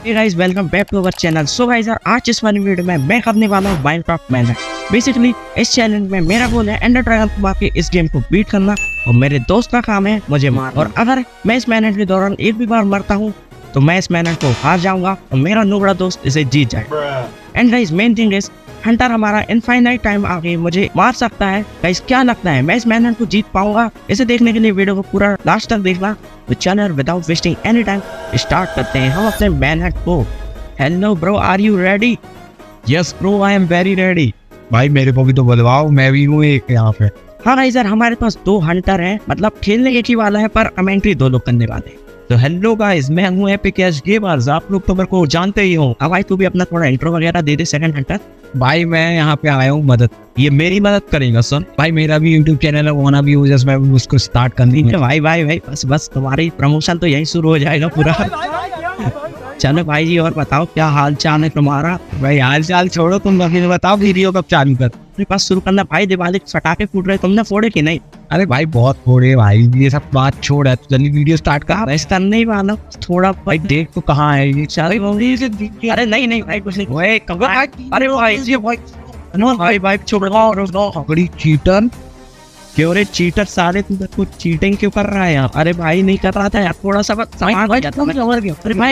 Hey guys, welcome back to our channel. So guys यार, आज इस वाली वीडियो में मैं करने वाला हूँ माइनक्राफ्ट मैनहट। बेसिकली इस चैलेंज में मेरा गोल है एंडर ड्रैगन को मार के इस गेम को बीट करना और मेरे दोस्त का काम है मुझे मार। और अगर मैं इस मैनहट के दौरान एक भी बार मरता हूँ तो मैं इस मैनहट को हार जाऊंगा और मेरा नुबड़ा दोस्त इसे जीत जाएगा। And guys, main thing is hunter हमारा इनफाइनाइट टाइम आगे मुझे मार सकता है। गाइस, क्या लगता है मैं इस मैनहट को जीत पाऊंगा? इसे देखने के लिए वीडियो को पूरा लास्ट तक देखना। तो channel without wasting any time start करते हैं हम अपने मैनहट को। Hello bro, are you ready? Yes bro, I am very ready. भाई मेरे को भी तो बुलवाओ, मैं भी हूँ एक यहाँ पे। हाँ गाइस यार, हमारे पास 2 हंटर हैं, मतलब खेलने एक ही वाला है पर हम एंट्री 2 लोग करने वाले हैं। तो हेलो गाइस, मैं हूँ एपिक एज गेमर्स। आप लोग तो मेरे को जानते ही हो। अब भाई तू भी अपना थोड़ा इंट्रो वगैरह दे दे सेकंड हंटर। भाई मैं यहाँ पे आया हूँ मदद, ये मेरी मदद करेगा सर। भाई मेरा भी यूट्यूब चैनल है, वाना भी यूजर्स, मैं उसको स्टार्ट करनी है। भाई बस तुम्हारी प्रमोशन तो यही शुरू हो जाएगा पूरा। चलो भाई जी, और बताओ क्या हाल चाल है तुम्हारा? भाई हाल चाल छोड़ो, तुम अभी बताओ वीडियो कब चालू कर? मेरे पास शुरू करना भाई। दिवाली के पटाखे फूट रहे, तुमने फोड़े कि नहीं? अरे भाई बहुत फोड़े भाई, ये सब बात छोड़ है, तो जल्दी वीडियो स्टार्ट कर। वैसे करने ही वाला थोड़ा। भाई देख तो कहाँ है ये? अरे नहीं भाई, कुछ नहीं। अरे भाई छोड़ बड़ी चीटर। क्यों रे चीटर? साले तू कुछ चीटिंग क्यों कर रहा है यार? अरे भाई नहीं कर रहा था यार, थोड़ा सा सामान भाई जाता मैं समझ गया। अरे भाई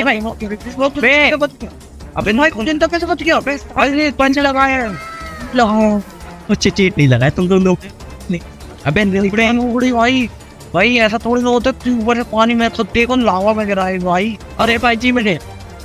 अबे भाई खुद तो कैसे बच गया? अरे पंच लगाया लगाओ, कुछ चीट नहीं लगाया तुम लोग। अबे नहीं भाई ऐसा थोड़ी ना होता है। ऊपर से पानी में तो देखो लावा में गिरा है भाई। अरे भाई जी मेरे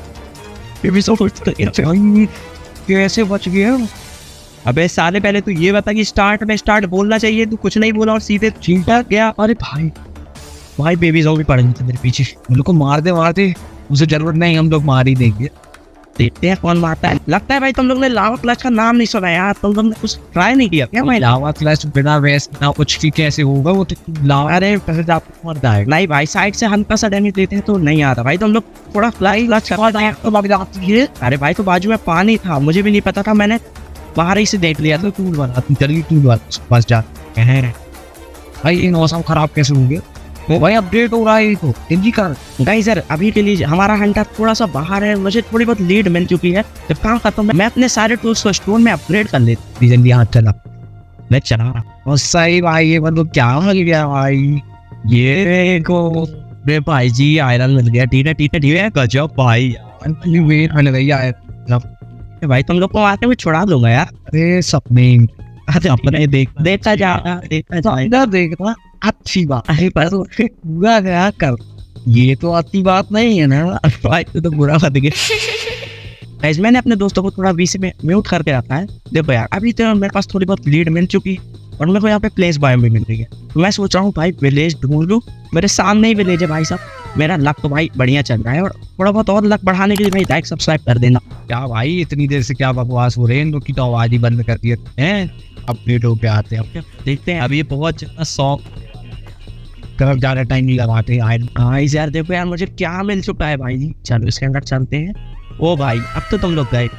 कैसे बच गया? अबे साले पहले तू ये बता कि स्टार्ट बोलना चाहिए, तू कुछ नहीं बोला और सीधे चीटा गया। अरे भाई बेबी ज़ॉम्बी पड़ गई थी मेरे पीछे। उन को मार दे, उसे जरूरत नहीं, हम लोग मार ही देंगे। देखते हैं कौन मारता है। लगता है भाई तुम लोग ने लावा क्लच का नाम नहीं सुना यार, तुम लोग ने कुछ ट्राई नहीं किया क्या? भाई लावा क्लच बिना वेस्ट ना कुछ की कैसे होगा? वो तो लावा, अरे कैसे आपको मरता है? नहीं भाई, साइड से हल्का सा डैमेज देते हैं तो नहीं आता भाई। तुम लोग थोड़ा फ्लाई क्लच तो लग जाती है। अरे भाई तो बाजू में पानी था, मुझे भी नहीं पता था, मैंने बाहर ही से देख लिया था। टूल वाला जल्दी टूल वाला पास जा। भाई ये मौसम खराब कैसे हो गया? वो भाई अपडेट हो रहा है तो जल्दी कर। गाइस सर, अभी के लिए हमारा हंटर थोड़ा सा बाहर है, मुझे थोड़ी बहुत लीड मिल चुकी है। जब काम करता हूँ मैं अपने सारे टूल्स को स्टोर में अपग्रेड कर लेता हूँ। जल्दी हाथ चला, मैं चला रहा हूँ। सही भाई, ये मतलब क्या हो गया भाई? ये को भाई जी आयरन मिल गया। ठीक है गजब भाई। वेट मिल गई यार भाई, तुम लोग को आते हुए छुड़ा दूंगा यार। अरे सपने अपने देखता जा अच्छी बात है, पर पूरा क्या कर, ये तो अच्छी बात नहीं है ना भाई। तो बुरा मत गे। मैंने अपने दोस्तों को थोड़ा बीच में म्यूट करके रखा है। देखो यार, अभी तो मेरे पास थोड़ी बहुत लीड मिल चुकी है और मेरे को यहाँ पे प्लेस बायो भी मिल रही है। तो मैं सोच रहा हूँ भाई विलेज ढूंढ लूँ। मेरे सामने ही विलेज है भाई साहब। मेरा लक तो भाई बढ़िया चल रहा है और थोड़ा बहुत और लक बढ़ाने के लिए भाई लाइक सब्सक्राइब कर देना। क्या भाई इतनी देर से क्या बकवास हो रहे हैं? इन लोग की तो आवाज ही बंद कर दी है। अपडेट हो पे आते हैं, देखते हैं। अभी बहुत ज्यादा शौक तरफ ज्यादा टाइम नहीं लगाते हैं। हाँ यार देखो यार, मुझे क्या मिल चुका है भाई जी। चलो इसके अंदर चलते हैं। ओ भाई अब तो तुम लोग गए।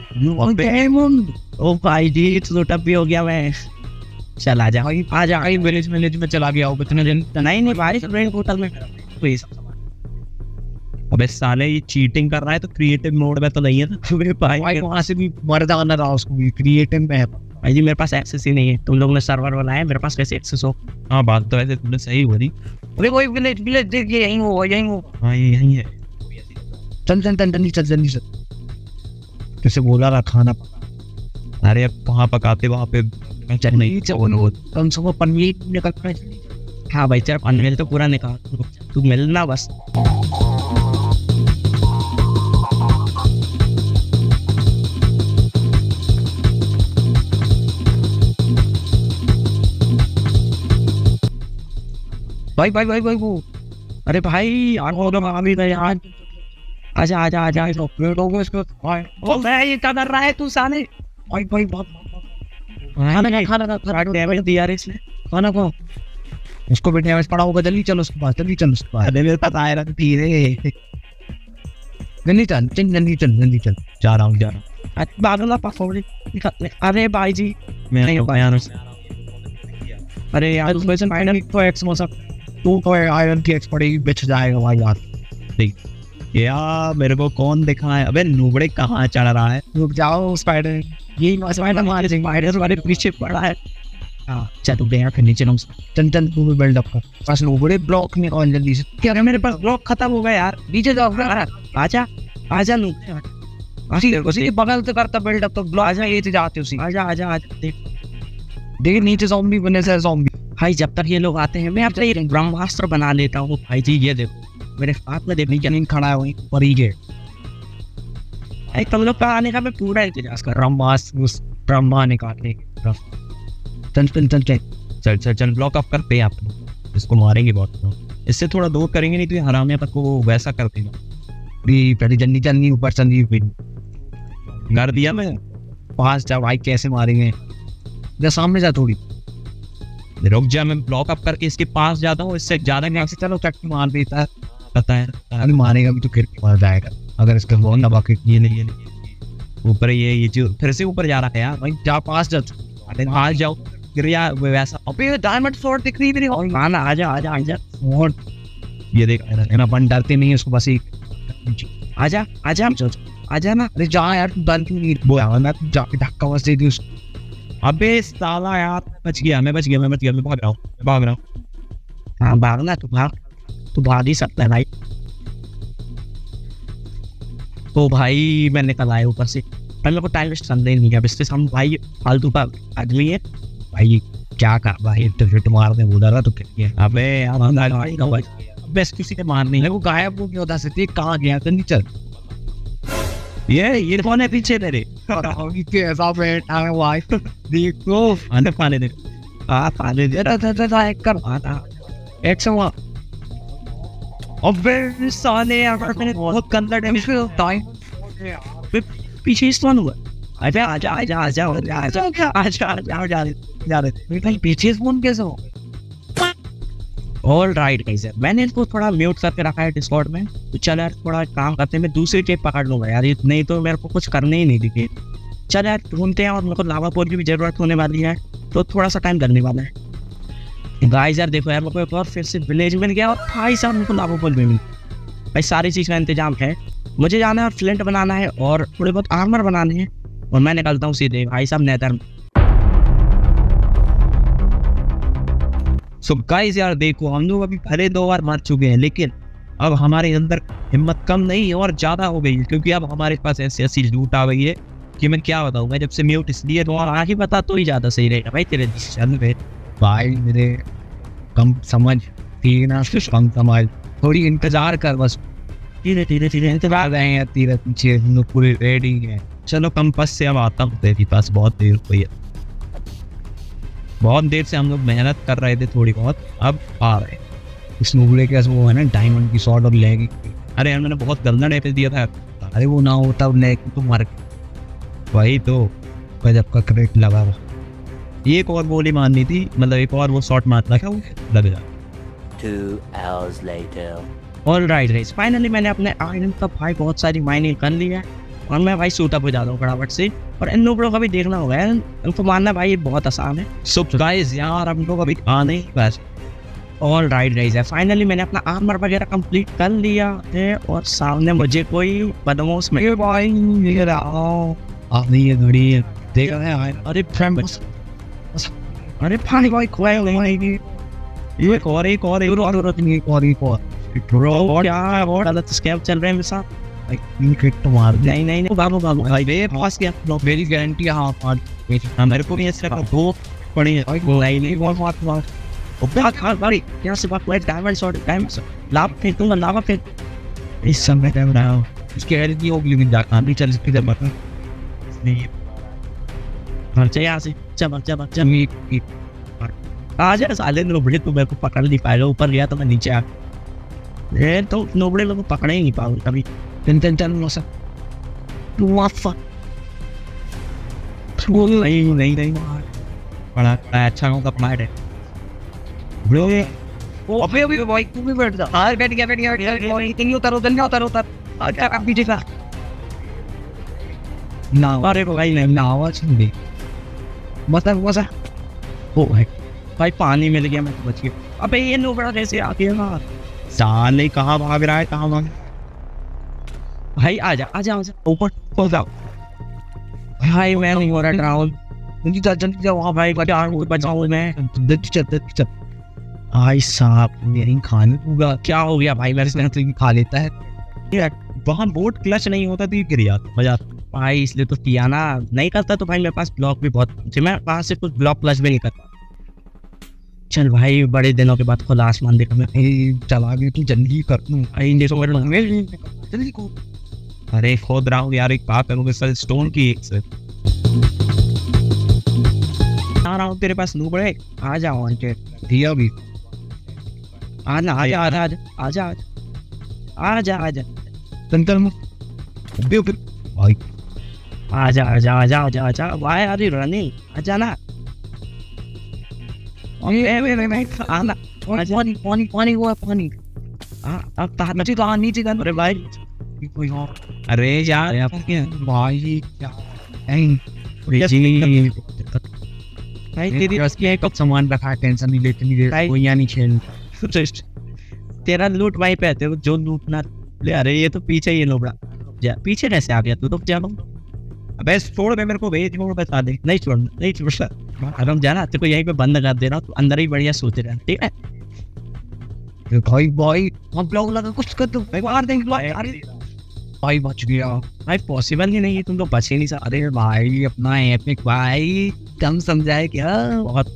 ओ भाई जी तो भी हो गया मैं। चल आ जा विलेज में चला गया हो इतने दिन। नहीं भाई, होटल में। अबे साले ये चीटिंग कर रहा है तो क्रिएटिव मोड में तो नहीं है ना भाई। वहाँ से भी मर जाना रहा, उसको भी क्रिएटिव में है भाई जी। मेरे पास एक्सेस ही नहीं है, तुम लोग ने सर्वर बनाया, मेरे पास कैसे एक्सेस हो? हाँ बात तो वैसे तुमने सही बोली। अबे कोई विलेज देखिए, यहीं हो। हाँ ये यहीं है। चल जल्दी चल। जैसे बोला रहा खाना पका। अरे अब कहाँ पकाते वहाँ पे चल नहीं तुम सबको पनीर निकल। हाँ भाई चल, पनीर तो पूरा निकाल, तू मिलना बस। भाई वो अरे भाई यार, आजा इसको। मैं ये क्या कर रहा है तू साले? भाई खाना डैमेज दिया रे इसने। खाना को उसको भी डैमेज पड़ा होगा। जल्दी चलो उसके पास, अरे मेरे पास आया रहा धीरे। जल्दी चल। जा रहा हूँ। बागला पाफोड़ी। अरे भाई जी मैं नहीं हो पाया। अरे यार उसमें से माइनर तो एक्स मौसम तू तो आयरन की एक्स पड़ेगी, बेच जाएगा भाई यार। यार मेरे को कौन दिखा है? अबे नूबड़े कहाँ चढ़ रहा है? रुक जाओ स्पाइडर, यही स्पाइडर हमारे स्पाइडर पीछे पड़ा है। हाँ चल तू यार फिर नीचे चल चल तू भी बिल्डअप कर। बस नूबड़े ब्लॉक में और जल्दी से। क्या मेरे पास ब्लॉक खत्म हो गया यार, नीचे जाओ। आजा आजा नूबड़े, उसी बगल से करता बिल्डअप तो ब्लॉक। आजा ये जाते उसी। आजा आजा आजा देख नीचे ज़ॉम्बी बने से ज़ॉम्बी। भाई जब तक ये लोग आते हैं मैं अपने एक ब्रह्मास्त्र बना लेता हूँ। भाई जी ये देखो मेरे हाथ में देखने जमीन खड़ा है वहीं पर ही गेट। तुम लोग का आने का मैं पूरा इंतजार कर रहा हूँ। ब्रह्मा निकालने की तरफ। चल चल चल चल चल चल चल ब्लॉक अप करते हैं आप। इसको मारेंगे बहुत, इससे थोड़ा दूर करेंगे नहीं तो ये हरामिया तक को वैसा कर देगा। पहले जल्दी चलनी ऊपर चलनी कर दिया मैं। पास जा भाई, कैसे मारेंगे? जा सामने जा थोड़ी, रुक जा मैं ब्लॉक अप करके इसके पास जाता हूँ। इससे ज्यादा ऐसे चलो चट्टी मार देता है। पता है अरे मारेगा भी तो फिर मार जाएगा अगर इसका बहुत ना बाकी। ये नहीं ऊपर ये जो फिर से ऊपर जा रहा है यार। भाई जा पास जा, आज जाओ गिर या वैसा। अबे डायमंड स्वॉर्ड दिख रही है मेरी। आना आजा आजा आजा स्वॉर्ड। ये देख ना बन डरते नहीं है उसको, बस एक आजा आजा आजा ना। अरे जा यार तू डर क्यों नहीं? वो आवा ना तू जाके धक्का बस दे दी उसको। अबे साला यार मैं बच गया मैं भाग रहा हूँ। हाँ भागना, तू भाग ही सकता है भाई। तो भाई मैं निकल आया ऊपर से। मेरे को टाइम वेस्ट करना ही नहीं है। इससे हम भाई फालतू का आदमी है भाई। क्या कर भाई, तो हिट मारने बोला रहा तो क्या? अबे यार बेस्ट किसी ने मारनी है। वो गायब हो गया होता से, कहाँ गया तो नहीं चल। ये कौन है पीछे तेरे? कैसा बैठा है भाई, देखो पाने दे। पाने दे कर एक्शन। अबे साले यार मैंने बहुत गंदा डैमेज होता है। पीछे स्टॉन हुआ। आजा आजा आजा आजा आजा आजा आजा आजा जा रहे भाई। पीछे स्पॉन कैसे हो? ऑल राइट गाइस, मैंने इसको थोड़ा म्यूट करके रखा है डिस्कॉर्ड में। तो चल यार थोड़ा काम करते हैं, मैं दूसरी टेप पकड़ लूंगा यार, नहीं तो मेरे को कुछ करने ही नहीं दिखे। चल यार ढूंढते हैं, और मेरे को लावा पोल की भी जरूरत होने वाली है तो थोड़ा सा टाइम लगने वाला है। गाइस यार देखो यार मेरे को एक और फिर से विलेज मिल गया, और भाई साहब मेरे को लावा पोल भी मिल। भाई सारी चीज़ का इंतजाम है। मुझे जाना है और फ्लिंट बनाना है और थोड़े बहुत आर्मर बनाने हैं, और मैं निकलता हूँ सीधे भाई साहब नेदर में। सो गाइस यार देखो हम लोग अभी भले 2 बार मर चुके हैं, लेकिन अब हमारे अंदर हिम्मत कम नहीं और ज़्यादा हो गई है, क्योंकि अब हमारे पास ऐसी लूट आ गई है कि मैं क्या बताऊँ। मैं जब से म्यूट इसलिए तो आगे बता तो ही ज़्यादा सही रहेगा भाई तेरे डिसीजन पे। भाई मेरे कम समझ ठीक ना, कम समझ, थोड़ी इंतजार कर बस। धीरे धीरे धीरे इंतजार रहे हैं, तेरे पीछे हम लोग पूरे रेडी हैं। चलो कंपास से अब आता हूँ तेरे पास, बहुत देर हुई है। बहुत देर से हम लोग मेहनत कर रहे थे थोड़ी बहुत, अब आ रहे हैं। इस नूबड़े के वो है ना डायमंड की शॉट और लेगी। अरे यार मैंने बहुत गंदा डैमेज दिया था। अरे वो ना होता लेग तो मर वही तो गजब का क्रेट लगा हुआ। एक और गोली मारनी थी, मतलब एक और वो शॉट मारना था, लग जा। 2 hours later. All right guys, finally मैंने अपने आयरन का भाई बहुत सारी माइनिंग कर ली है, और मैं भाई सूट अप हो जाता हूँ फटाफट से। और इन लोगों का भी देखना होगा यार, इनको मारना भाई ये बहुत आसान है। सो गाइस यार हम लोग अभी आने ही बस। ऑल राइट गाइस, फाइनली मैंने अपना आर्मर वगैरह कंप्लीट कर लिया है, और सामने मुझे कोई बदमाश में भाई ये रहा नहीं है घड़ी है देखा है। अरे फ्रेंड्स, अरे पानी भाई खोए भाई ये एक और क्या और गलत स्कैम चल रहे हैं मेरे साथ। तो मार नहीं नहीं नहीं बाबू बाबू भाई बे पास गया मेरी गारंटी। हाँ मेरे को भी ऐसा दो पड़ी है नहीं नहीं बहुत मार ओ भाई यहाँ से बात डायमंड शॉट डायमंड लाभ फेंकूंगा लावा फेंक इस समय टाइम रहा इसके हेल्थ की होगी लेकिन जाकर भी चल इसकी जब नहीं खर्चा यहाँ से चमक आ जाए साले नोबड़े तो मेरे को पकड़ नहीं पाएगा। ऊपर गया तो मैं नीचे आ तो नोबड़े लोग पकड़े ही नहीं पाऊंगा कभी। नहीं बड़ा अच्छा होगा प्लाट है ब्रो। वो अबे भाई तू भी बैठ जा। हां बैठ गया इतनी उतर अच्छा आप पीछे का ना। अरे भाई नहीं ना आवाज सुन दे मतलब मजा ओ भाई पानी मिल गया मैं तो बच गया। अबे ये नोबड़ा कैसे आ गया साले? कहाँ भाग रहा है कहाँ भाग भाई आजा आजा आजा ऊपर हो जाओ। भाई मैं नहीं हो रहा ड्राउन, जल्दी जा जल्दी जा वहाँ भाई बचाओ मैं। जल्दी चल। भाई साहब नहीं खाने दूंगा। क्या हो गया भाई मेरे से? तो खा लेता है वहाँ बोट क्लच नहीं होता तो ये गिर जाता मजा। भाई इसलिए तो किया ना, नहीं करता तो भाई मेरे पास ब्लॉक भी बहुत थे, मैं वहां से कुछ ब्लॉक प्लस भी नहीं करता। चल भाई बड़े दिनों के बाद खुला आसमान देखा मैं। चला गया तू जल्दी कर तू। जल्दी को। अरे खोद रहा हूँ यार, एक बात करूँगा सर स्टोन की एक से आ रहा हूँ तेरे पास नूब है। आ जाओ आंटे दिया भी आना आजा आजा आजा आजा आजा तंत्र भाई आजा आजा आजा आजा आजा भाई अरे रनिंग आजा ना। आना पानी पानी पानी हुआ पानी। अब नीचे कहाँ नीचे कहाँ? अरे भाई कोई और। अरे यार भाई क्या भाई तेरी है कब सामान रखा टेंशन नहीं लेते नहीं दे कोई यहाँ नहीं खेल। तेरा लूट वहीं पे है, जो लूट ना ले। अरे ये तो पीछे ही लोबड़ा जा, पीछे कैसे आ गया तू? रुक जा। अबे छोड़ दे मेरे को भेज छोड़ बता दे। नहीं छोड़ना नहीं छोड़ना। रुक जाना, तेरे को यहीं पे बंद कर दे रहा हूँ, तू अंदर ही बढ़िया सोते रह ठीक है। भाई भाई हम ब्लॉक लगा कुछ कर दो मार देंगे भाई बच गया। भाई पॉसिबल ही नहीं है, तुम तो बच ही नहीं सकते। अरे भाई अपना एपिक भाई कम समझाए क्या? बहुत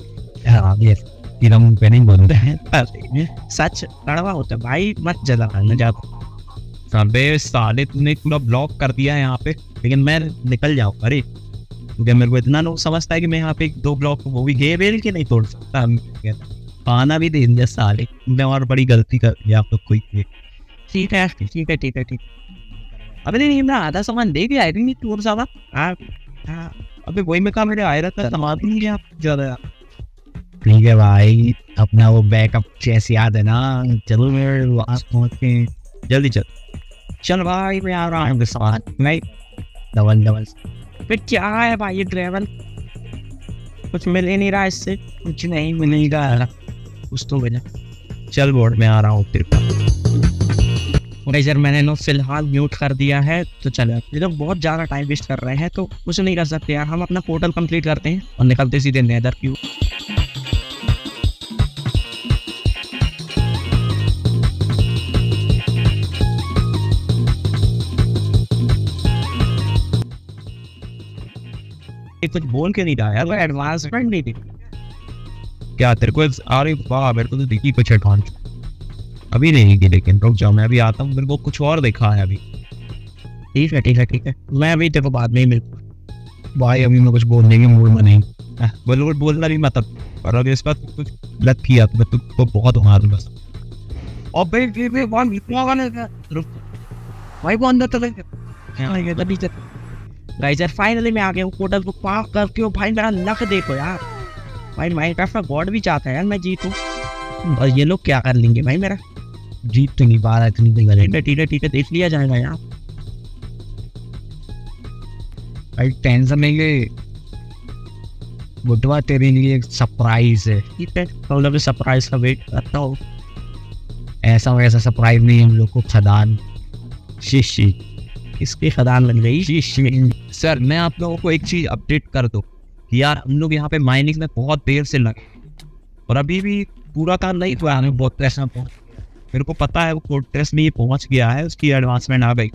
मुंह पे नहीं बोलते हैं सच कड़वा होता है भाई, मत जला करना जाता। अबे साले तूने पूरा ब्लॉक कर दिया है यहाँ पे, लेकिन मैं निकल जाऊँ। अरे क्योंकि मेरे को इतना लोग समझता है कि मैं यहाँ पे 2 ब्लॉक वो भी गे बेल के नहीं तोड़ सकता। खाना भी दे दिया साले, मैं और बड़ी गलती कर दिया आप लोग कोई। ठीक है ठीक है ठीक है ठीक। अबे नहीं मैं आधा सामान दे गया आई नहीं टूर साला। अबे वही में कहा मेरे आए रहता सामान नहीं गया ज्यादा यार। ठीक है भाई अपना वो बैकअप जैसे याद है ना, चलो मेरे वहाँ पहुँच के जल्दी चल भाई मैं आ रहा हूँ सामान नहीं डबल फिर क्या है भाई ये ड्राइवर? कुछ मिल ही नहीं रहा इससे, कुछ नहीं मिलेगा कुछ तो मिला। चल बोर्ड में आ रहा हूँ तेरे पास। सर मैंने नो फिलहाल म्यूट कर दिया है, तो चलो ये लोग बहुत ज़्यादा टाइम वेस्ट कर रहे हैं तो कुछ नहीं कर सकते यार। हम अपना पोर्टल कंप्लीट करते हैं और निकलते सीधे नेदर की। कुछ बोल के नहीं रहा यार, वो एडवांसमेंट नहीं थी क्या तेरे को? अरे वाह मेरे को तो दिखी कुछ एडवांस अभी नहीं की, लेकिन रुक जाओ मैं अभी आता हूँ। मेरे को कुछ और देखा है अभी। ठीक है ठीक है ठीक है, मैं अभी तेरे को बाद में ही मिल भाई। अभी मैं कुछ बोलने के मूड में नहीं बोलना भी मतलब, और अगर इस बात कुछ गलत किया तो मैं तुमको बहुत मारूंगा। और भाई वो अंदर चले गए। गाइस यार फाइनली मैं आ गया हूँ पोर्टल को पार करके। हो भाई मेरा लक देखो यार, भाई माइनक्राफ्ट का गॉड भी चाहता है यार मैं जीतूं, और ये लोग क्या कर लेंगे भाई मेरा? जीत तो नहीं पा रहा इतनी ठीक है देख लिया जाएगा यार। भाई टेंशन नहीं ले बुटवा, तेरे लिए एक सरप्राइज है। ठीक है तो लोग सरप्राइज का वेट करता हूँ। ऐसा वैसा सरप्राइज नहीं, हम लोग को खदान शीशी इसकी खदान लग गई। सर मैं आप लोगों को एक चीज अपडेट कर दूं यार, हम लोग यहाँ पे माइनिंग में बहुत देर से लगे और अभी भी पूरा काम नहीं हुआ। हमें बहुत पैसा मेरे को पता है वो कोर्टेस में ये पहुंच गया है, उसकी एडवांसमेंट आ गई,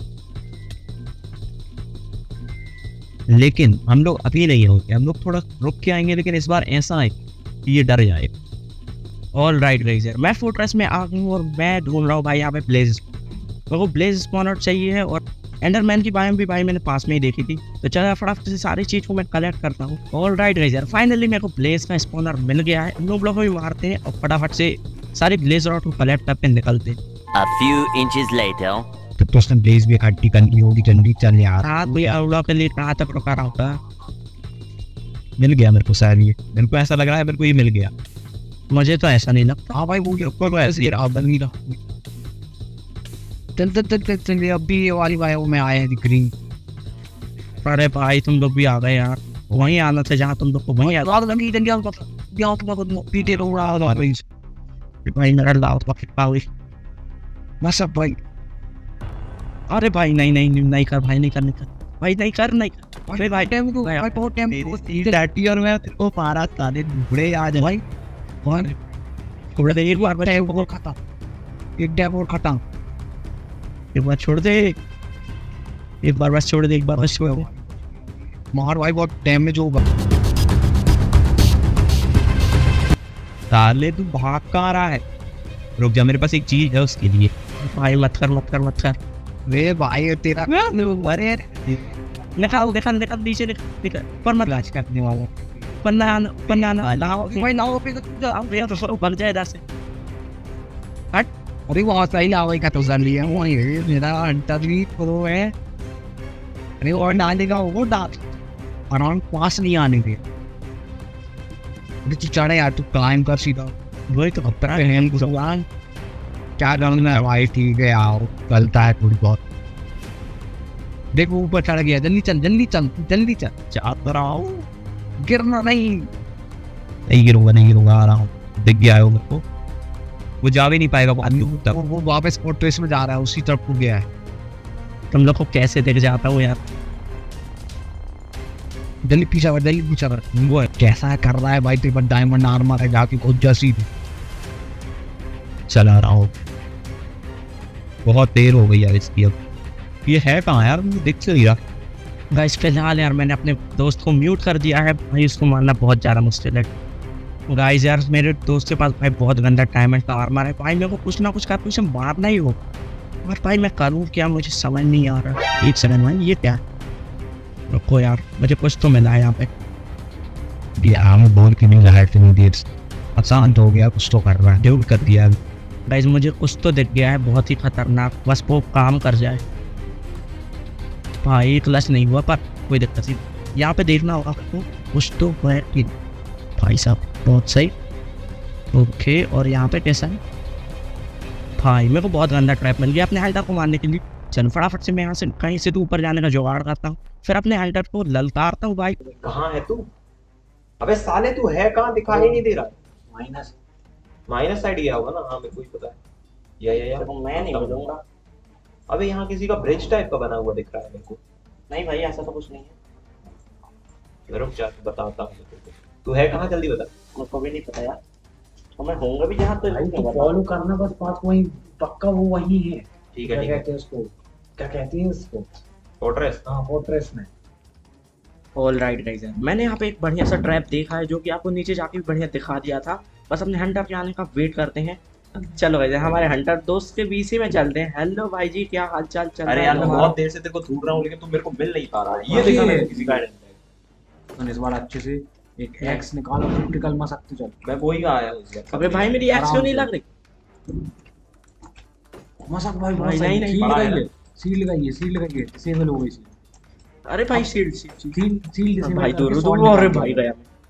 लेकिन हम लोग अभी नहीं होते, हम लोग थोड़ा रुक के आएंगे। लेकिन इस बार ऐसा है कि ये डर जाए। ऑल राइट गाइस यार मैं फोर्ट्रेस में आ गया हूँ और मैं ढूंढ रहा हूँ भाई यहाँ पे ब्लेज। मेरे को ब्लेज स्पॉनर चाहिए और एंडरमैन की बायोम भी भाई मैंने पास में ही देखी थी, तो चलो फटाफट से सारी चीज़ को मैं कलेक्ट करता हूँ। ऑल राइट गाइस यार फाइनली मेरे को ब्लेज का स्पॉनर मिल गया है। हम लोग भी मारते हैं और फटाफट से सारी ब्लेज रॉड को कलेक्ट करके निकलते हैं। A few inches later. तो उसने ब्लेज भी इकट्ठी करनी होगी, जल्दी चल यार। रात भी अरुणा के लिए कहाँ तक रुका रहा होता? मिल गया मेरे को शायद, ये मेरे को ऐसा लग रहा है मेरे को ये मिल गया। मुझे तो ऐसा नहीं लगता। हाँ भाई वो ऐसे बन नहीं रहा। चल अभी ये वाली बायो में आए हैं दिख रही। अरे भाई तुम लोग भी आ गए यार, वहीं आना था जहाँ तुम लोग को वहीं पीटे भाई मेरा लाओ भाई बस अब भाई अरे भाई नहीं नहीं नहीं नहीं कर भाई, नहीं कर नहीं कर भाई, नहीं कर नहीं कर। अरे भाई टाइम को भाई, बहुत टाइम को डैटी और मैं तेरे को मारा साले ढूंढे आज भाई। कौन थोड़ा देर एक बार बस टाइम को खत्म, एक टाइम और खत्म। एक बार छोड़ दे, एक बार बस छोड़ दे, एक बार बस छोड़ दे। मार भाई बहुत डैमेज होगा। साले तू भाग कहाँ रहा है? रुक जा, मेरे पास एक चीज है उसके लिए। भाई मत कर मत कर मत कर। वे भाई तेरा अरे निकाल निकाल निकाल, नीचे निकाल निकाल, पर मत लाच करने वाला। पन्ना लाओ भाई, लाओ पे तो आप भैया तो भाग जाए इधर से। हट। अरे वहाँ सही लावे का तो जन लिया वही मेरा अंतर भी प्रो है। अरे और डालने का वो डाल अराउंड पास नहीं आने दे। अरे तू चढ़े यार, तू क्लाइम कर सीधा। वही तो खतरा है पहन कुछ क्या डालना है भाई? ठीक है यार, चलता है थोड़ी बहुत। देखो ऊपर चढ़ गया, जल्दी चल जल्दी चल जल्दी चल। चाहता रहा हूँ, गिरना नहीं नहीं गिरूंगा, आ रहा हूँ। दिख गया है वो मेरे को, वो जा भी नहीं पाएगा वो वापस फोर्ट्रेस में जा रहा है, उसी तरफ को गया है। तुम लोग को कैसे देख जाता हूँ यार। जल्दी पीछा कर, जल्दी पीछा कर। वो कैसा कर रहा है भाई तेरे पास डायमंड आर्मर है, जाके खुद जैसी चला रहा हूँ। बहुत देर हो गई यार इसकी। अब ये है कहाँ यार, मुझे दिख नहीं रहा। गाइस फिलहाल यार मैंने अपने दोस्त को म्यूट कर दिया है भाई, उसको मारना बहुत ज़्यादा मुश्किल है। गाइस यार मेरे दोस्त के पास भाई बहुत गंदा डायमंड का आर्मर है भाई, मेरे को कुछ ना कुछ करके उसे मारना ही हो। और भाई मैं करूँ क्या, मुझे समझ नहीं आ रहा। एक सेकंड भाई, ये क्या? रुको यार, मुझे कुछ तो मिला है यहाँ पे। यार बोल के नहीं रहा है, इतनी देर आसान हो गया, कुछ तो कर रहा है, ड्यूट कर दिया। गाइस मुझे कुछ तो दिख गया है बहुत ही खतरनाक, बस वो काम कर जाए। भाई क्लच नहीं हुआ पर कोई दिक्कत नहीं। यहाँ पे देखना होगा आपको, कुछ तो है कि भाई साहब बहुत सही। ओके, और यहाँ पे कैसा है भाई? मेरे को बहुत गंदा ट्रैप मिल गया अपने हाइडर को मारने के लिए। चल फटाफट से मैं यहाँ से कहीं से तो ऊपर जाने का जुगाड़ करता हूँ, फिर अपने हाइडर को ललकारता हूँ। भाई कहाँ है तू? अबे साले तू है कहाँ, दिखाई नहीं दे रहा। माइनस माइनस साइड गया होगा ना। हाँ मेरे को ही पता है। या देखो मैं नहीं बोलूंगा। अबे यहाँ किसी का ब्रिज टाइप का बना हुआ दिख रहा है मेरे को। नहीं भाई ऐसा तो कुछ नहीं है। रुक जा बताता हूँ तेरे को। तू है कहाँ, जल्दी बता। मुझको भी नहीं पता यार, तो मैं होऊंगा भी जहाँ तो भाई तो फॉलो करना बस, बात वही पक्का वो वही है। ठीक है क्या ठीक है। कहते हैं उसको, क्या कहते हैं उसको? फोर्ट्रेस। हाँ फोर्ट्रेस में। ऑल राइट गाइस, मैंने यहाँ पे एक बढ़िया सा ट्रैप देखा है जो कि आपको नीचे जाके भी बढ़िया दिखा दिया था। बस अपने हंटर के आने का वेट करते हैं। चलो गाइस हमारे हंटर दोस्त के बीच में चलते हैं। हेलो भाई जी, क्या हाल चाल चल रहा है? अरे यार मैं बहुत देर से तेरे को ढूंढ रहा हूँ लेकिन तू मेरे को मिल नहीं पा रहा है। ये देखा मैंने किसी का आइडेंटिटी। मैंने इस बार अच्छे से एक एक्स निकालो, क्रिटिकल मत सकते चल। मैं वही आया हूँ इस बार। अबे भाई मेरी एक्स क्यों नहीं लग रही? मसक भाई भाई नहीं नहीं, बड़ा है ना। सील लगाइए डिसेबल हो गई सी। अरे भाई शील्ड सील डिसेबल भाई दूर दूर। अरे भाई गया।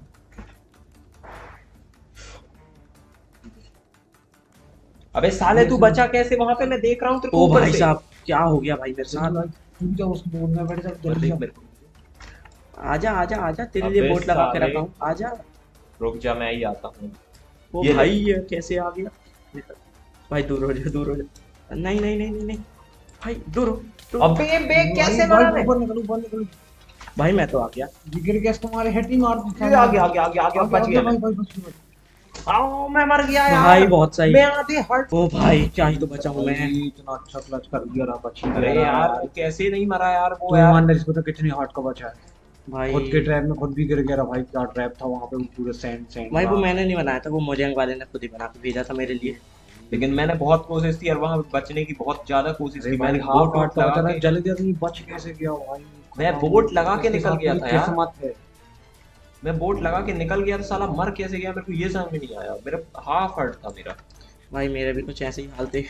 अबे साले तू बचा कैसे वहां पे? मैं देख रहा हूँ तेरे को ओ ऊपर भाई से। साहब क्या हो गया भाई मेरे साथ? तू जा उस बोर्ड में बैठ जा और जल्दी देख जा। मेरे को। आजा आजा आजा, तेरे अबे लिए बोट लगा के साले। रखा हूँ, आजा। रुक जा, मैं ही आता हूँ। ओ ये भाई ये कैसे आ गया? भाई दूर हो जा दूर हो जा। नहीं नहीं नहीं नहीं नहीं भाई दूर हो दूर हो। अबे बे कैसे भाई, मारा रे? ऊपर निकलो। भाई मैं तो आ गया। गिर गया तुम्हारे हेड ही मार दी। ये आ गया बच गया भाई मैं। भाई बच गया। आओ मैं मर गया यार। भाई बहुत सही। मैं आधे हर्ट। ओ भाई क्या ही तो बचा हूँ मैं। इतना अच्छा क्लच कर दिया रहा बची। अरे यार कैसे नहीं मरा यार वो तो यार। ईमानदारी से बता कितने हार्ट का बचा है? भाई खुद के ट्रैप में खुद भी गिर गया रहा भाई। क्या ट्रैप था वहां पे, वो पूरे सैंड भाई वो मैंने नहीं बनाया था, वो मोजेंग वाले ने खुद ही बना के भेजा था मेरे लिए। लेकिन मैंने बहुत कोशिश की और वहां बचने की बहुत ज्यादा कोशिश की। मैंने हाफ बोट हार्ट लगा का के जल गया तो ये बच कैसे गया भाई? मैं बोट लगा के निकल गया था यार। किस्मत है। मैं बोट लगा के निकल गया तो साला मर कैसे गया मेरे को ये समझ में नहीं आया। मेरा हाफ हर्ट था मेरा। भाई मेरे भी कुछ ऐसे ही हाल थे।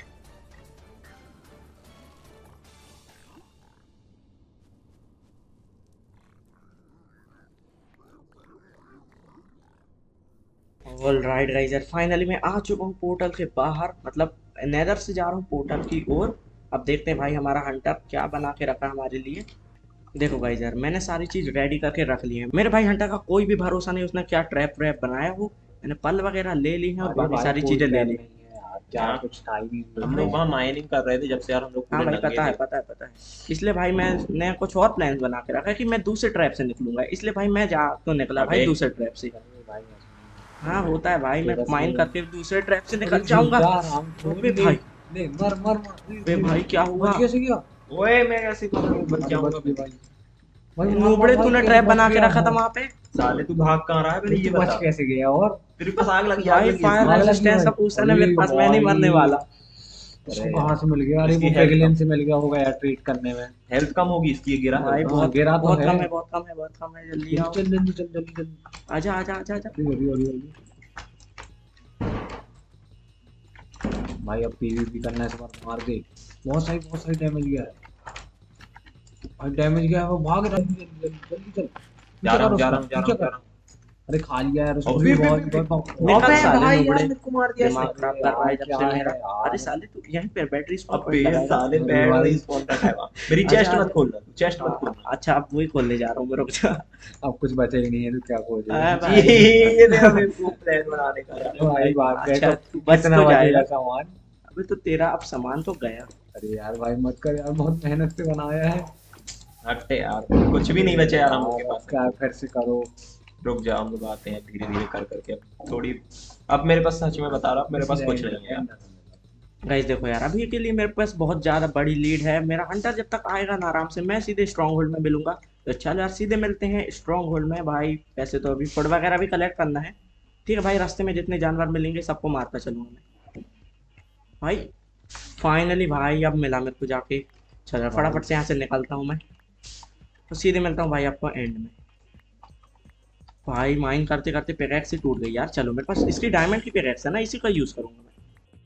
ऑल राइट गाइस यार फाइनली मैं आ चुका हूँ पोर्टल के बाहर, मतलब नेदर से जा रहा हूँ पोर्टल की ओर। अब देखते हैं भाई हमारा हंटर क्या बना के रखा है हमारे लिए। देखो गाइस यार मैंने सारी चीज रेडी करके रख ली है। मेरे भाई हंटर का कोई भी भरोसा नहीं, उसने क्या ट्रैप व्रैप बनाया। वो मैंने पल वगैरह ले ली है और बाकी सारी चीजें ले ली। यार कुछ था ही नहीं। हम लोग वहाँ माइनिंग कर रहे थे जब से यार हम लोग हाँ पूरे भाई नंगे पता है थे। पता है पता है। इसलिए भाई मैंने कुछ और प्लान बना के रखा है कि मैं दूसरे ट्रैप से निकलूंगा, इसलिए भाई मैं जा तो निकला भाई अबे। दूसरे ट्रैप से। भाई हाँ होता है भाई, मैं तेरा माइन से- करके दूसरे ट्रैप से अरे निकल जाऊंगा। झूठा राम छोड़ अबे ले। भाई, ले मर मर मर। अबे भाई क्या हुआ? बच कैसे गया? ओए मैं कैसे बच अरे जाऊंगा बच गया भाई। भाई मार मार नूबड़े भाई, तूने कैसे ट्रैप बच बना के गया? रखा था वहां पे। साले तू भाग कहाँ रहा है पहले ये तू बच बता। कैसे गया? और तेरे पास आग लगी भाई इसलिए। फायर आग लगी रेजिस्टेंस का भाई। पूछा ना मेरे अरे पास, मैं नहीं मरने भाई। वाला। इसको कहाँ से मिल गया? अरे इसकी वो हेल्थ पेगलियन कम। से मिल गया होगा यार ट्रीट करने में। हेल्थ कम होगी इसकी, ये गिरा है भाई ऊपर। बहुत गिरा तो बहुत है। कम है, बहुत कम है, बहुत कम है, जल्दी आओ। चल जल्दी चल जल्दी जल्दी। आजा आजा आजा आजा। जल्दी जल्दी जल्दी। भाई अब पीवीपी करना है, इस बार मार दे। बहुत सही डैमेज गया है भाई, डैमेज गया है। वो भाग रहा है। जल्दी जल्दी जल्दी चल। जा रहा हूँ पीछे जा कर रहा हूँ उसका, जा रहा पीछे हूँ जा कर। रहा हूँ। अरे खा लिया यार उसको अबे, भी। अबे, बहुत अबे, बहुत निकल अबे साले भाई नुबड़े। यार मेरे को मार दिया दिमाग इसने। खराब कर रहा है जब क्या से मेरा। यार? अरे साले तू यहीं पे बैटरी स्पॉट अबे लगाएगा। साले अरे पैर भाई। नहीं स्पॉन रखा है वहाँ। मेरी आजा, चेस्ट आजा। मत खोलना, तू चेस्ट मत खोलना। अच्छा अब वही खोलने जा रहा हूँ, रुक जा। अब कुछ बचा ही नहीं है तो क्या खोज हाँ भाई। ये तेरा बेवकूफ प्लान बनाने का यार। भाई बात अच्छा देखो तू बच कितना तो बचेगा जाएगा। सामान। अबे तो तेरा अब सामान तो गया। अरे यार भाई मत कर यार, बहुत मेहनत से बनाया है। हटते यार, कुछ भी नहीं बचा यार हम लोग के पास। क्या फिर से करो। रुक जा, हम लोग आते हैं धीरे धीरे कर करके। थोड़ी अब मेरे पास, सच में बता रहा हूँ, मेरे पास कुछ नहीं है यार। गाइस देखो यार, अभी के लिए मेरे पास बहुत ज्यादा बड़ी लीड है। मेरा हंटर जब तक आएगा ना आराम से मैं सीधे स्ट्रॉन्ग होल्ड में मिलूंगा। तो चलो यार सीधे मिलते हैं स्ट्रॉन्ग होल्ड में भाई। वैसे तो अभी फूड वगैरह भी कलेक्ट करना है। ठीक है भाई, रास्ते में जितने जानवर मिलेंगे सबको मारता चलूंगा मैं भाई। फाइनली भाई अब मिला मेरे को जाके। चलो फटाफट से यहाँ से निकलता हूँ मैं। तो सीधे मिलता हूँ भाई आपको एंड में। भाई माइन करते करते पिकैक्स ही टूट गई यार। चलो मेरे पास इसकी डायमंड की पिकैक्स है ना, इसी का यूज करूंगा मैं।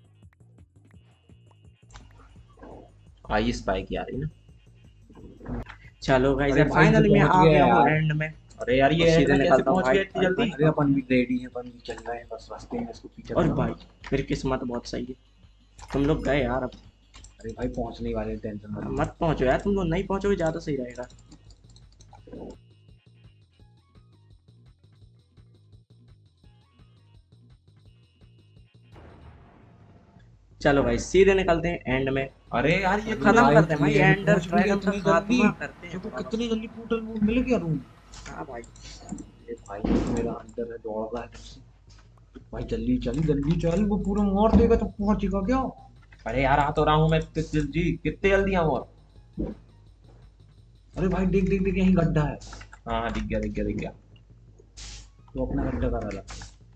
आई स्पाइक यार है ना। चलो गाइस अरे यार भाई, फाइनली मैं पहुंच आ गया गया हूँ यार। एंड में। अरे यार ये और एंड सीधे में कैसे निकलता हूँ पहुंच भाई। गया इतनी जल्दी? अरे अपन भी रेडी हैं, अपन भी चल रहे हैं बस रास्ते में इसको पीछे और करना। भाई मेरी किस्मत बहुत सही है, तुम लोग गए यार। अब अरे भाई पहुंचने वाले, टेंशन मत। मत पहुंचो यार, तुम लोग नहीं पहुंचोगे ज्यादा सही रहेगा। चलो भाई सीधे निकलते हैं एंड में। अरे यार ये खत्म भाई, करते हैं भाई, ये एंडर पहुंच भी गए ड्रैगन का इतनी खात्मा जल्दी। करते हैं। देखो कितनी जल्दी पोर्टल वो मिल गया रूम। हाँ भाई। अरे भाई मेरा अंदर है, दौड़ रहा है तुझसे। भाई जल्दी चल जल्दी चल, वो पूरा मार देगा तो पहुंचेगा क्या? अरे यार आ तो रहा हूँ मैं जी, कितने जल्दी आऊँ और। अरे भाई देख देख देख, यहीं गड्ढा है। हाँ हाँ, दिख गया दिख गया दिख गया। तो अपना गड्ढा करा ला।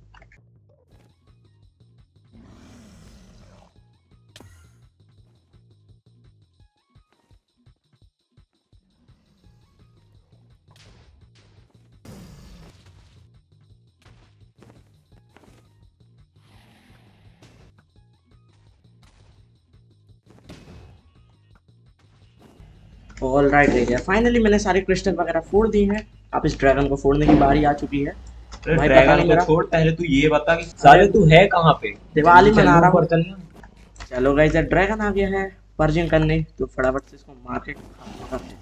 ऑल राइट गई फाइनली मैंने सारे क्रिस्टल वगैरह फोड़ दिए हैं। अब इस ड्रैगन को फोड़ने की बारी आ चुकी है। अरे भाई पता ड्रैगन नहीं को मेरा छोड़, पहले तू ये बता कि साले तू है कहाँ पे? दिवाली मना रहा हूँ। ऊपर चलना। चलो गाइस यार ड्रैगन आ गया है पर्जिंग करने, तो फटाफट से इसको मार के खत्म करते हैं।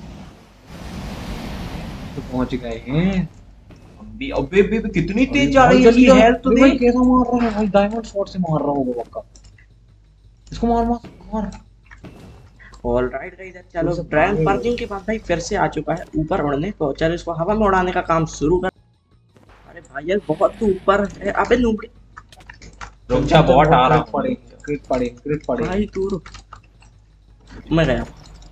तो पहुंच गए हैं। अबे अबे अबे, कितनी तेज जा रही है इसकी हेल्थ तो भाई देख। कैसा मार रहा है भाई, डायमंड शॉट से मार रहा होगा पक्का। इसको मार मार मार। ऑल राइट गाइस, चलो सब ड्रैगन भागे पर्जिंग के बाद भाई फिर से आ चुका है ऊपर उड़ने। तो चलो इसको हवा में उड़ाने का काम शुरू कर। अरे भाई यार बहुत तो ऊपर है। अबे नूबड़े रुक जा, बॉट आ रहा पड़े हूँ। क्रिट पड़े। भाई तू रुक, मैं गया।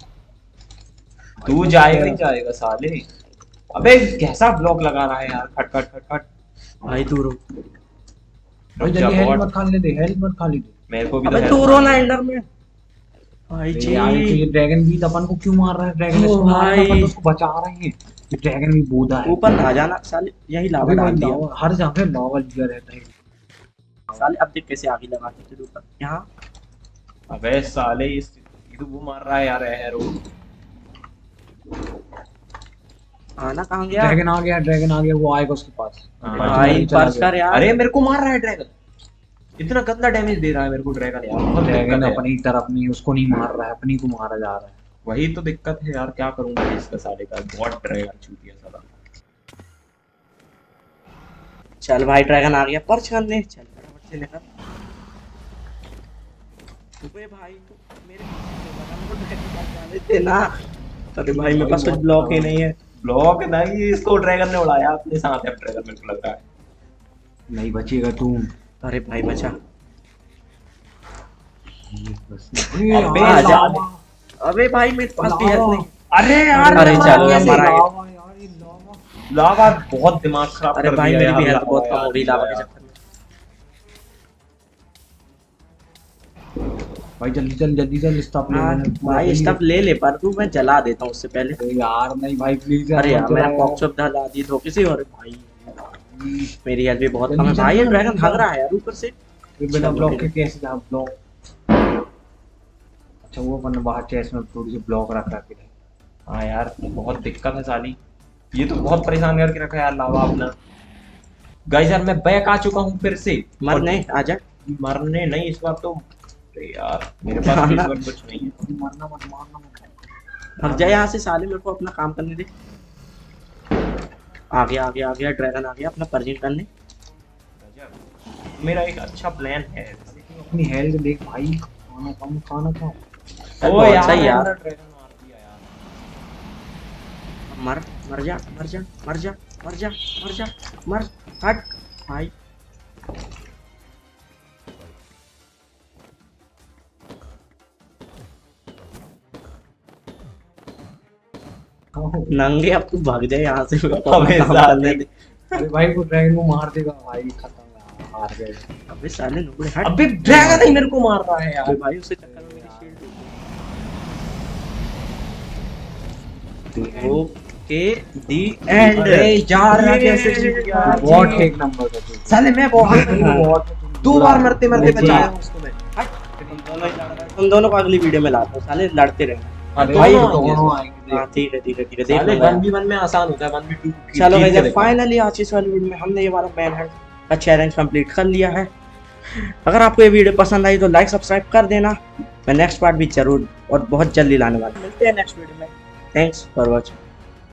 तू जाएगा नहीं जाएगा साले। अबे कैसा ब्लॉक लगा रहा है यार, खट खट खट खट। भाई तू रुक। भाई रुक जा जल्दी हेल्थ बॉट, मत खाने दे, हेल्थ मत खा ली दे। मेरे को भी अबे तो तू help रो करनी ना है। एंडर में। भाई जी यार तो ये ड्रैगन भी अपन को क्यों मार रहा है? ड्रैगन ओ इसको मार रहा है, भाई। अपन तो उसको बचा रहे हैं। ये ड्रैगन भी बूढ़ा है। ऊपर आ जाना साले, यही लावा अभी भाई डाल दिया लावा, हर जगह लावा लिया रहता है। साले। अब देख कैसे आगे लगा के ऊपर यहाँ। अबे साले ये तो वो मार रहा है यार एरो। आना कहाँ गया? ड्रैगन आ गया, वो आएगा उसके पास। हाँ, भाई चला पर्स गया। कर यार। अरे मेरे को मार रहा है ड्रैगन, इतना गंदा डैमेज दे रहा है मेरे को ड्रैगन यार। बहुत ड्रैगन दिक्कत है। अपनी तरफ नहीं, उसको नहीं मार रहा है, अपनी को मारा जा रहा है। वही तो दिक्कत है यार, क्या करूंगा इसका साले का। बहुत ड्रैगन छूटिया साला। चल भाई ड्रैगन आ गया पर्च करने। चल फटाफट से निकल। अबे भाई तो मेरे को ड्रैगन के पास जाने देना। अरे भाई मेरे पास कुछ ब्लॉक ही नहीं है। ब्लॉक नहीं, इसको ड्रैगन ने उड़ाया अपने साथ है ड्रैगन, मेरे को लग रहा है। नहीं बचेगा तू। अरे भाई बचा। अबे आ जा। लावा। अबे भाई मेरे पास भी हेल्थ नहीं। अरे यार अरे चल लावा मरा है। लावा यार, ये लावा। लावा बहुत दिमाग खराब अरे कर भाई दिया मेरी भी यार, हेल्थ बहुत लावा कम हो गई लावा के चक्कर में। भाई जल्दी चल स्टॉप ले। हाँ, मैंने पूरा भाई ले स्टफ ले ले पर तू मैं जला देता हूँ उससे पहले। लिया। यार नहीं भाई प्लीज अरे यार मेरा पॉक्सअप जला दी धोखे से। और भाई मेरी हेल्थ भी बहुत कम है भाई। ये ड्रैगन भाग रहा है यार ऊपर से। बिना ब्लॉक के कैसे जा ब्लॉक। अच्छा वो अपन बाहर चेस्ट में थोड़ी सी ब्लॉक रख के। हाँ यार बहुत दिक्कत है साली, ये तो बहुत परेशान करके रखा है यार लावा अपना। गाइस यार मैं बैक आ चुका हूँ फिर से। मरने आजा। मरने नहीं इस बार तो। अरे यार मेरे पास भी इस बार कुछ नहीं है। मारना मत। भाग जा यहाँ से साले, मेरे को अपना काम करने दे। आ गया ड्रैगन आ गया अपना परजिन करने। मेरा एक अच्छा प्लान है। अपनी हेल्थ देख भाई। खाना खाओ। ओ बहुत यार सही यार। मैंने ड्रैगन मार दिया यार। मर जा हट भाई। नंगे अब तू भाग जाए यहाँ से। मेरे को अपना अबे काम साले। करने दे। अरे भाई वो ड्रैगन को मार देगा भाई, खत्म यार, हार गए। अबे साले नुबड़े हट। अबे ड्रैगन ही मेरे को मार रहा है यार। अबे भाई उससे चक्कर में मेरी शील्ड ओके दी एंड। अरे यार कैसे जीत गया यार। बहुत एक नंबर का तू। साले मैं बहुत दो बार मरते मरते मैं बचाया जीत। उसको मैं। तुम दोनों को अगली वीडियो में लाता हूँ साले, लड़ते रहे। अरे भाई भाई दोनों दोनों आएंगे। हाँ ठीक है देख साले लूंगा। 1v1 में आसान होता है, 1v2 चलो गाइस फाइनली आज इस वाली वीडियो में हमने ये वाला मैन हंट का चैलेंज कंप्लीट कर लिया है। अगर आपको ये वीडियो पसंद आई तो लाइक सब्सक्राइब कर देना। मैं नेक्स्ट पार्ट भी जरूर और बहुत जल्दी लाने वाला हूं। मिलते हैं नेक्स्ट वीडियो में। Thanks for watching.